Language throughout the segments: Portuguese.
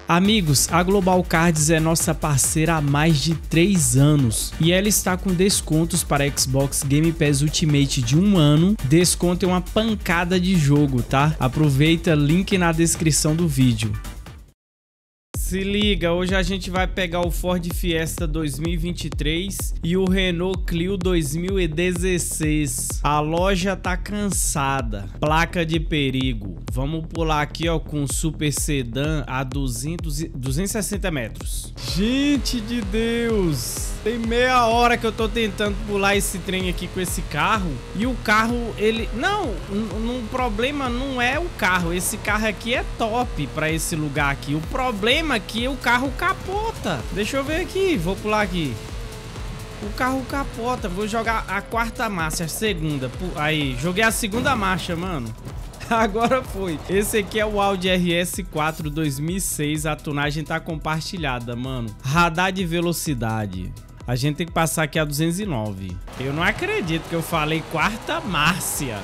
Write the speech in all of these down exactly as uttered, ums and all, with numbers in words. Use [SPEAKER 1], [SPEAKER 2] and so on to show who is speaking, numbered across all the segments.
[SPEAKER 1] Amigos, a Global Cards é nossa parceira há mais de três anos e ela está com descontos para Xbox Game Pass Ultimate de um ano. Desconto é uma pancada de jogo, tá? Aproveita, link na descrição do vídeo. Se liga, hoje a gente vai pegar o Ford Fiesta dois mil e vinte e três e o Renault Clio dois mil e dezesseis. A loja tá cansada. Placa de perigo. Vamos pular aqui, ó, com o Super Sedan a duzentos, duzentos e sessenta metros. Gente de Deus! Tem meia hora que eu tô tentando pular esse trem aqui com esse carro. E o carro, ele... Não, o problema não é o carro. Esse carro aqui é top pra esse lugar aqui. O problema aqui é o carro capota. Deixa eu ver aqui, vou pular aqui. O carro capota. Vou jogar a quarta marcha, a segunda. Aí, joguei a segunda marcha, mano. Agora foi. Esse aqui é o Audi R S quatro dois mil e seis. A tunagem tá compartilhada, mano. Radar de velocidade. A gente tem que passar aqui a duzentos e nove. Eu não acredito que eu falei quarta marcha.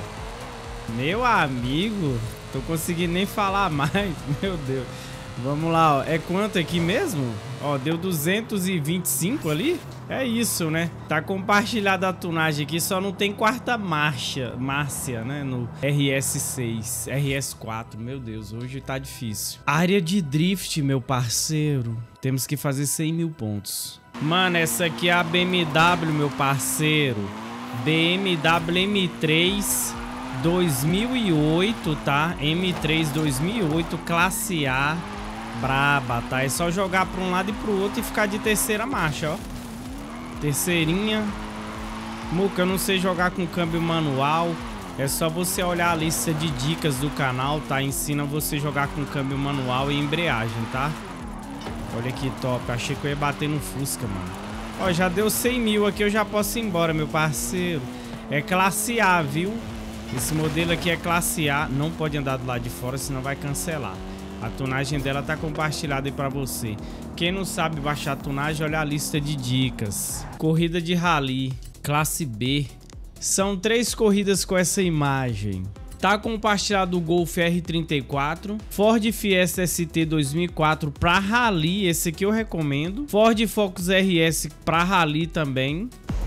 [SPEAKER 1] Meu amigo, tô conseguindo nem falar mais. Meu Deus. Vamos lá, ó. É quanto aqui mesmo? Ó, deu duzentos e vinte e cinco ali? É isso, né? Tá compartilhada a tunagem aqui, só não tem quarta marcha, Márcia, né? No R S seis, R S quatro. Meu Deus, hoje tá difícil. Área de drift, meu parceiro. Temos que fazer cem mil pontos. Mano, essa aqui é a B M W, meu parceiro. B M W M três dois mil e oito, tá? M três dois mil e oito, classe A. Braba, tá? É só jogar pra um lado e pro outro e ficar de terceira marcha, ó. Terceirinha. Muca, eu não sei jogar com câmbio manual. É só você olhar a lista de dicas do canal, tá? Ensina você jogar com câmbio manual e embreagem, tá? Olha que top. Achei que eu ia bater no Fusca, mano. Ó, já deu cem mil aqui, eu já posso ir embora, meu parceiro. É classe A, viu? Esse modelo aqui é classe A. Não pode andar do lado de fora, senão vai cancelar. A tunagem dela tá compartilhada aí pra você. Quem não sabe baixar a tunagem, olha a lista de dicas. Corrida de rally, classe B. São três corridas com essa imagem. Tá compartilhado o Golf R trinta e quatro, Ford Fiesta S T dois mil e quatro pra rally, esse aqui eu recomendo. Ford Focus R S pra rally também.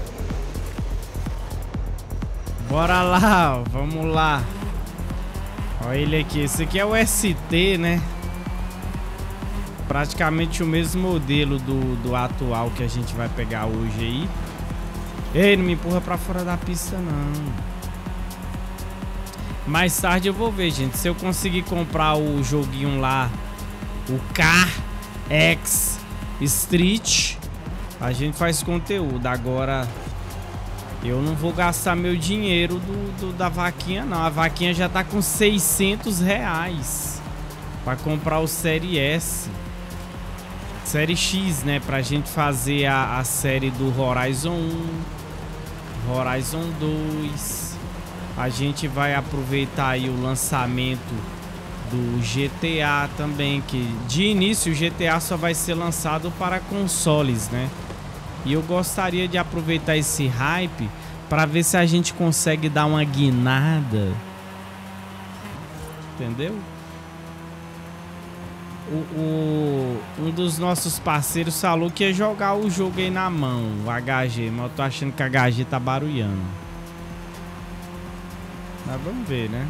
[SPEAKER 1] Bora lá, ó, vamos lá. Olha ele aqui, esse aqui é o S T, né? Praticamente o mesmo modelo do, do atual que a gente vai pegar hoje aí. Ei, não me empurra pra fora da pista, não. Mais tarde eu vou ver, gente. Se eu conseguir comprar o joguinho lá, o Car X Street, a gente faz conteúdo. Agora... eu não vou gastar meu dinheiro do, do, da vaquinha, não. A vaquinha já tá com seiscentos reais pra comprar o Série S. Série X, né? Pra gente fazer a, a série do Horizon um, Horizon dois. A gente vai aproveitar aí o lançamento do G T A também, que de início o G T A só vai ser lançado para consoles, né? E eu gostaria de aproveitar esse hype para ver se a gente consegue dar uma guinada. Entendeu? O, o, um dos nossos parceiros falou que ia jogar o jogo aí na mão, o H G, mas eu tô achando que o H G tá barulhando. Mas vamos ver, né?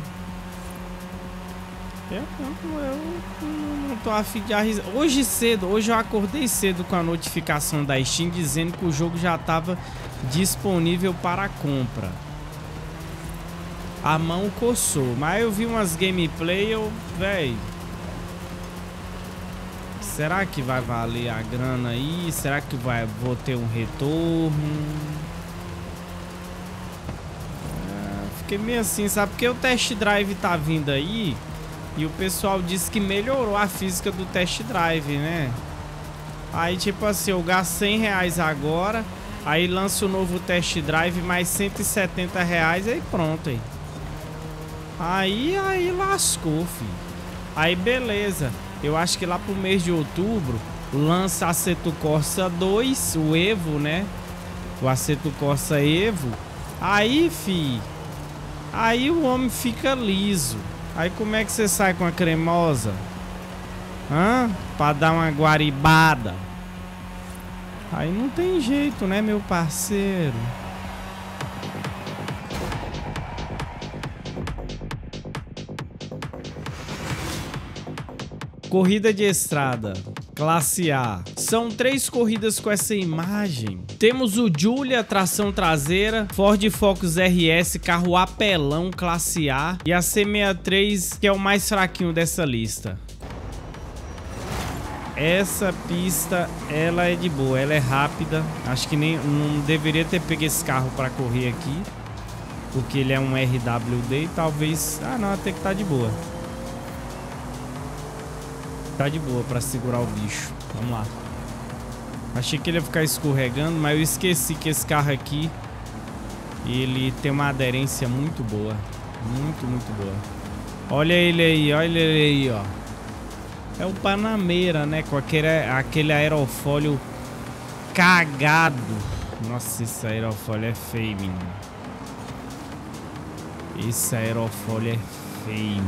[SPEAKER 1] Eu, eu, eu não tô afim de arriscar. Hoje cedo, hoje eu acordei cedo com a notificação da Steam dizendo que o jogo já estava disponível para compra. A mão coçou, mas eu vi umas gameplay, eu, véi, será que vai valer a grana aí? Será que vai, vou ter um retorno? É, fiquei meio assim, sabe? Porque o test drive tá vindo aí. E o pessoal disse que melhorou a física do test drive, né? Aí, tipo assim, eu gasto cem reais agora. Aí lança o novo test drive, mais cento e setenta reais. Aí pronto, aí. Aí, aí lascou, filho. Aí, beleza. Eu acho que lá pro mês de outubro lança Assetto Corsa dois, o Evo, né? O Assetto Corsa Evo. Aí, fi. Aí o homem fica liso. Aí como é que você sai com a cremosa? Hã? Pra dar uma guaribada. Aí não tem jeito, né, meu parceiro? Corrida de estrada, classe A. São três corridas com essa imagem. Temos o Giulia, tração traseira, Ford Focus R S, carro apelão, classe A, e a C sessenta e três, que é o mais fraquinho dessa lista. Essa pista, ela é de boa, ela é rápida. Acho que nem não deveria ter pego esse carro para correr aqui, porque ele é um R W D e talvez... Ah, não, até que tá de boa. Tá de boa pra segurar o bicho. Vamos lá. Achei que ele ia ficar escorregando, mas eu esqueci que esse carro aqui, ele tem uma aderência muito boa. Muito, muito boa. Olha ele aí, olha ele aí, ó. É o Panamera, né? Com aquele, aquele aerofólio cagado. Nossa, esse aerofólio é feio, menino. Esse aerofólio é feio.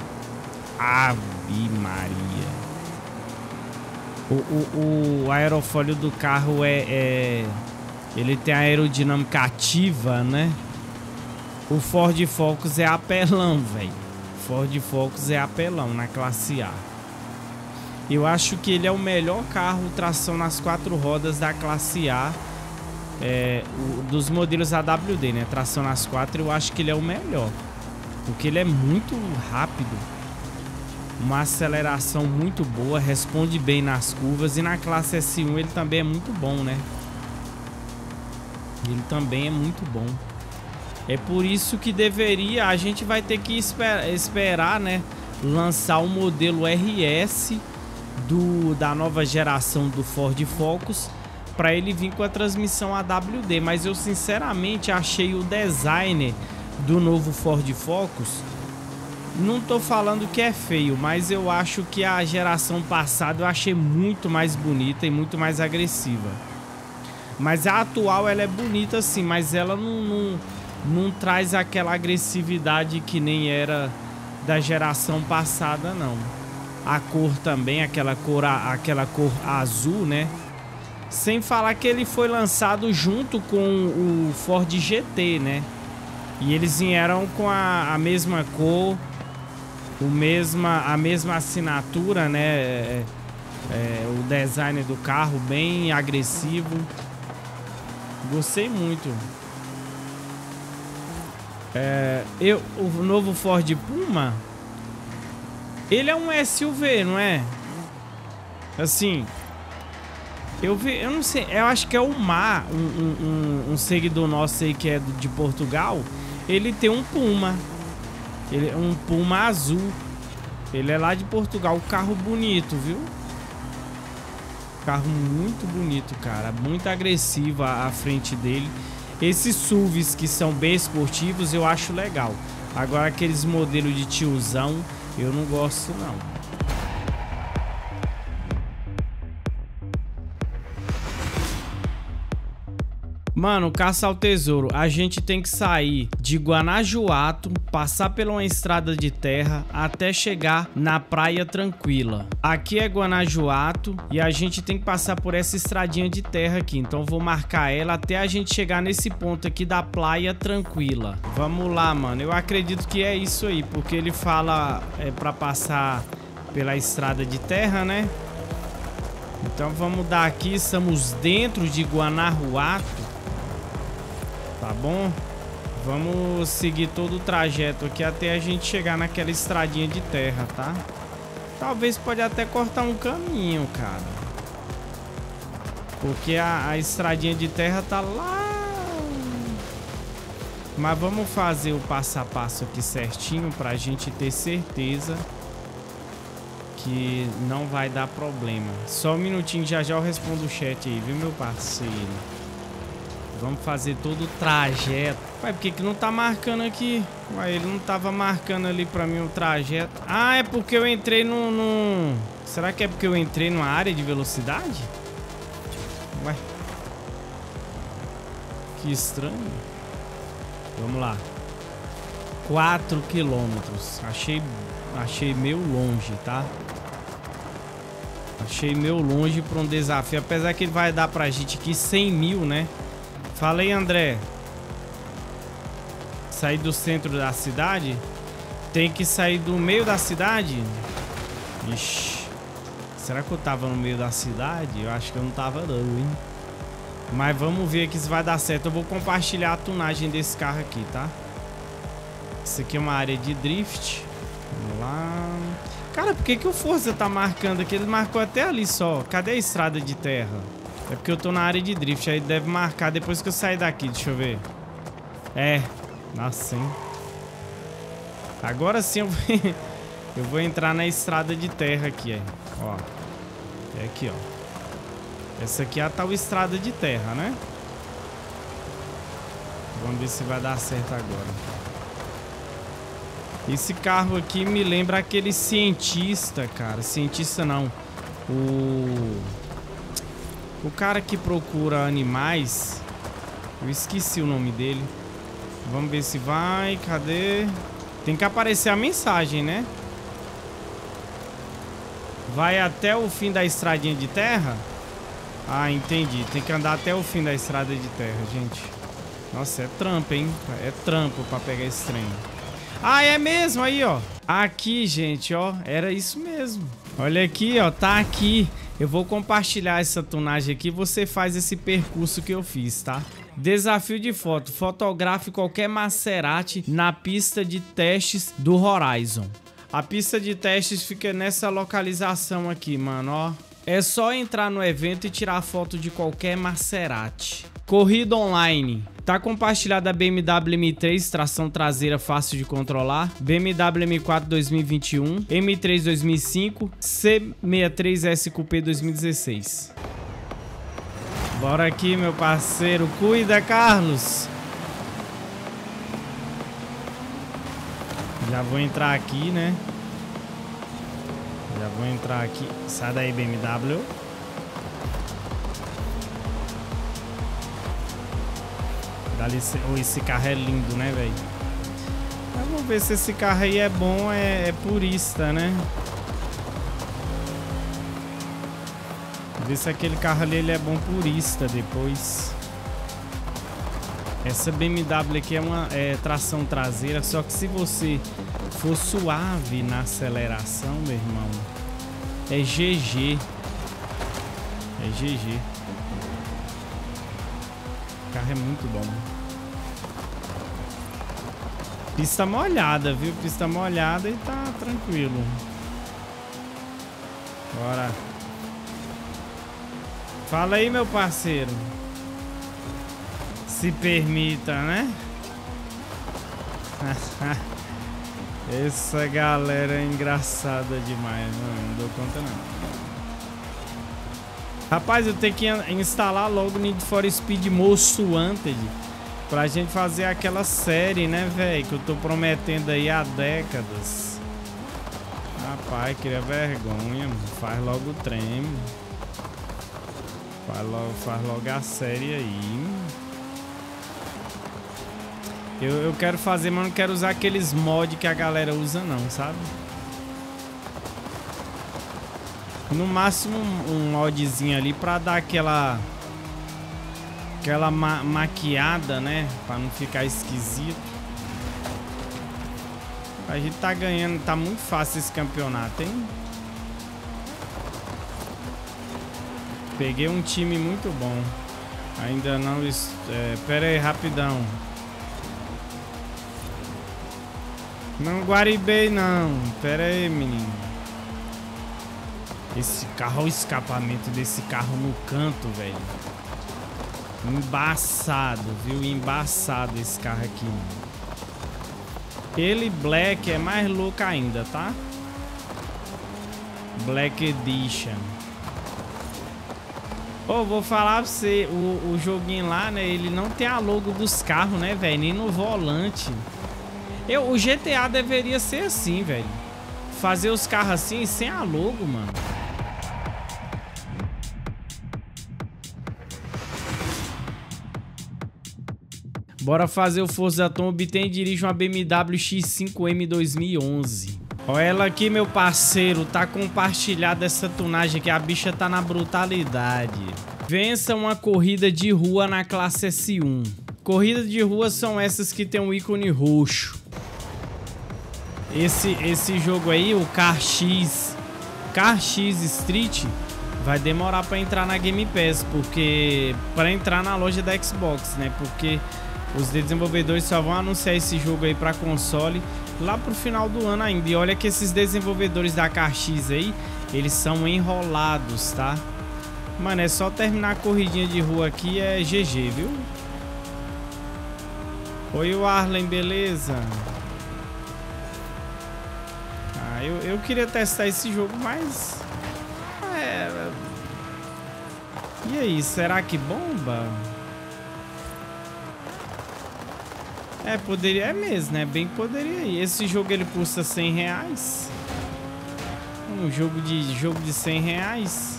[SPEAKER 1] Ave Maria. O, o, o aerofólio do carro é, é... Ele tem aerodinâmica ativa, né? O Ford Focus é apelão, velho. Ford Focus é apelão na classe A. Eu acho que ele é o melhor carro tração nas quatro rodas da classe A. É, o, dos modelos A W D, né? Tração nas quatro, eu acho que ele é o melhor. Porque ele é muito rápido. Uma aceleração muito boa, responde bem nas curvas. E na classe S um ele também é muito bom, né? Ele também é muito bom. É por isso que deveria... A gente vai ter que esper, esperar, né? Lançar o modelo R S do, da nova geração do Ford Focus, para ele vir com a transmissão A W D. Mas eu sinceramente achei o design do novo Ford Focus... Não tô falando que é feio, mas eu acho que a geração passada eu achei muito mais bonita e muito mais agressiva. Mas a atual ela é bonita sim, mas ela não, não, não traz aquela agressividade que nem era da geração passada, não. A cor também, aquela cor, aquela cor azul, né? Sem falar que ele foi lançado junto com o Ford G T, né? E eles vieram com a, a mesma cor... O mesma, a mesma assinatura, né? É, é, o design do carro bem agressivo. Gostei muito. É, eu, o novo Ford Puma, ele é um S U V, não é? Assim, eu vi, eu não sei, eu acho que é o Mar, um, um, um seguidor nosso aí que é de Portugal. Ele tem um Puma. Ele é um Puma azul. Ele é lá de Portugal. Carro bonito, viu? Carro muito bonito, cara. Muito agressivo a, a frente dele. Esses S U Vs que são bem esportivos eu acho legal. Agora aqueles modelos de tiozão eu não gosto não. Mano, caça ao tesouro, a gente tem que sair de Guanajuato, passar pela uma estrada de terra até chegar na Praia Tranquila. Aqui é Guanajuato e a gente tem que passar por essa estradinha de terra aqui. Então eu vou marcar ela até a gente chegar nesse ponto aqui da Praia Tranquila. Vamos lá, mano. Eu acredito que é isso aí, porque ele fala é pra passar pela estrada de terra, né? Então vamos dar aqui, estamos dentro de Guanajuato. Tá bom? Vamos seguir todo o trajeto aqui até a gente chegar naquela estradinha de terra, tá? Talvez pode até cortar um caminho, cara. Porque a, a estradinha de terra tá lá. Mas vamos fazer o passo a passo aqui certinho pra gente ter certeza que não vai dar problema. Só um minutinho, já já eu respondo o chat aí, viu, meu parceiro? Vamos fazer todo o trajeto. Ué, por que que não tá marcando aqui? Ué, ele não tava marcando ali pra mim o trajeto. Ah, é porque eu entrei no, no... Será que é porque eu entrei numa área de velocidade? Ué. Que estranho. Vamos lá. quatro quilômetros. Achei, achei meio longe, tá? Achei meio longe pra um desafio. Apesar que ele vai dar pra gente aqui cem mil, né? Fala aí, André. Sair do centro da cidade? Tem que sair do meio da cidade? Ixi. Será que eu tava no meio da cidade? Eu acho que eu não tava não, hein? Mas vamos ver aqui se vai dar certo. Eu vou compartilhar a tunagem desse carro aqui, tá? Isso aqui é uma área de drift. Vamos lá. Cara, por que que o Forza tá marcando aqui? Ele marcou até ali só. Cadê a estrada de terra? É porque eu tô na área de drift. Aí deve marcar depois que eu sair daqui. Deixa eu ver. É. Nossa, hein? Agora sim eu vou, eu vou entrar na estrada de terra aqui, ó. É aqui, ó. Essa aqui é a tal estrada de terra, né? Vamos ver se vai dar certo agora. Esse carro aqui me lembra aquele cientista, cara. Cientista não. O... O cara que procura animais. Eu esqueci o nome dele. Vamos ver se vai. Cadê? Tem que aparecer a mensagem, né? Vai até o fim da estradinha de terra? Ah, entendi. Tem que andar até o fim da estrada de terra, gente. Nossa, é trampo, hein? É trampo pra pegar esse trem. Ah, é mesmo? Aí, ó. Aqui, gente, ó. Era isso mesmo. Olha aqui, ó. Tá aqui. Eu vou compartilhar essa tunagem aqui. Você faz esse percurso que eu fiz, tá? Desafio de foto. Fotografe qualquer Maserati na pista de testes do Horizon. A pista de testes fica nessa localização aqui, mano, ó. É só entrar no evento e tirar foto de qualquer Maserati. Corrida online. Tá compartilhada a B M W M três, tração traseira fácil de controlar. B M W M quatro dois mil e vinte e um. M três dois mil e cinco. C sessenta e três S Coupé dois mil e dezesseis. Bora aqui, meu parceiro. Cuida, Carlos. Já vou entrar aqui, né? Já vou entrar aqui. Sai daí, B M W. Dali, oh, esse carro é lindo, né, velho? Vamos ver se esse carro aí é bom, é, é purista, né? Ver se aquele carro ali ele é bom purista depois. Essa B M W aqui é uma é, tração traseira, só que se você for suave na aceleração, meu irmão, é G G. É G G. O carro é muito bom. Pista molhada, viu? Pista molhada e tá tranquilo. Bora. Fala aí, meu parceiro. Se permita, né? Essa galera é engraçada demais, não, não dou conta não. Rapaz, eu tenho que instalar logo Need for Speed Most Wanted pra gente fazer aquela série, né, velho? Que eu tô prometendo aí há décadas. Rapaz, cria vergonha, mano. Faz logo o trem. Faz logo, faz logo a série aí. Eu, eu quero fazer, mas não quero usar aqueles mods que a galera usa não, sabe? No máximo um, um modzinho ali pra dar aquela... Aquela ma maquiada, né? Pra não ficar esquisito. A gente tá ganhando, tá muito fácil esse campeonato, hein? Peguei um time muito bom. Ainda não... É, pera aí, rapidão. Não guaribei, não. Pera aí, menino. Esse carro, olha o escapamento desse carro no canto, velho. Embaçado, viu? Embaçado esse carro aqui. Ele Black é mais louco ainda, tá? Black Edition. Ô, oh, vou falar pra você, o, o joguinho lá, né? Ele não tem a logo dos carros, né, velho? Nem no volante. Eu, o G T A deveria ser assim, velho. Fazer os carros assim, sem a logo, mano. Bora fazer o Forza Tom. Obtém e dirige uma B M W X cinco M dois mil e onze. Olha ela aqui, meu parceiro. Tá compartilhada essa tunagem aqui. A bicha tá na brutalidade. Vença uma corrida de rua na classe S um. Corridas de rua são essas que tem um ícone roxo. Esse, esse jogo aí, o Car X, Car X Street, vai demorar pra entrar na Game Pass, porque pra entrar na loja da Xbox, né? Porque os desenvolvedores só vão anunciar esse jogo aí pra console lá pro final do ano ainda. E olha que esses desenvolvedores da Car X aí, eles são enrolados, tá? Mano, é só terminar a corridinha de rua aqui, é G G, viu? Oi, o Arlen, beleza? Ah, eu, eu queria testar esse jogo, mas... É... E aí, será que bomba? É, poderia... É mesmo, né? Bem que poderia ir. Esse jogo, ele custa cem reais. Um jogo de, jogo de cem reais.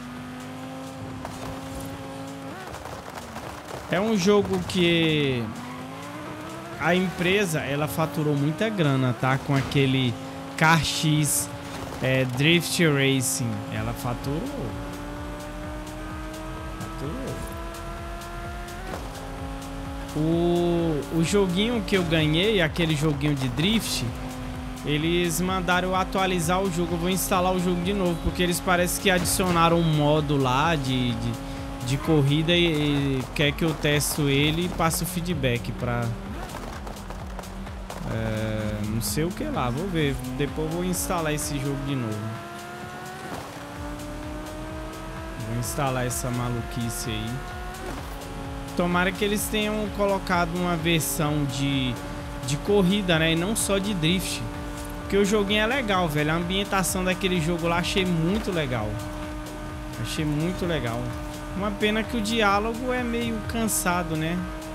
[SPEAKER 1] É um jogo que... A empresa, ela faturou muita grana, tá? Com aquele Car X é, Drift Racing. Ela faturou. Faturou. O, o joguinho que eu ganhei, aquele joguinho de drift, eles mandaram atualizar o jogo. Eu vou instalar o jogo de novo, porque eles parecem que adicionaram um modo lá de, de, de corrida e, e quer que eu testo ele e passe o feedback pra... É, não sei o que lá, vou ver. Depois eu vou instalar esse jogo de novo. Vou instalar essa maluquice aí. Tomara que eles tenham colocado uma versão de, de corrida, né? E não só de drift. Porque o joguinho é legal, velho. A ambientação daquele jogo lá achei muito legal. Achei muito legal. Uma pena que o diálogo é meio cansado, né?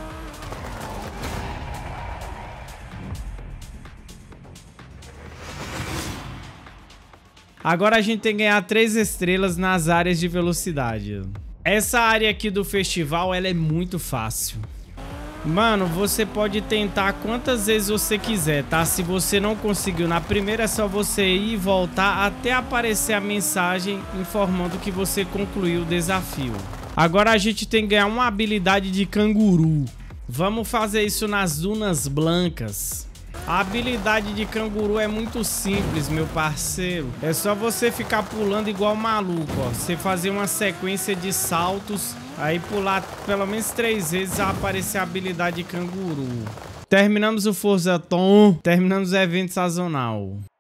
[SPEAKER 1] Agora a gente tem que ganhar três estrelas nas áreas de velocidade. Essa área aqui do festival, ela é muito fácil. Mano, você pode tentar quantas vezes você quiser, tá? Se você não conseguiu na primeira, é só você ir e voltar até aparecer a mensagem informando que você concluiu o desafio. Agora a gente tem que ganhar uma habilidade de canguru. Vamos fazer isso nas dunas blancas. A habilidade de canguru é muito simples, meu parceiro. É só você ficar pulando igual maluco, ó. Você fazer uma sequência de saltos, aí pular pelo menos três vezes a aparecer a habilidade de canguru. Terminamos o Forza Tom, terminamos o evento sazonal.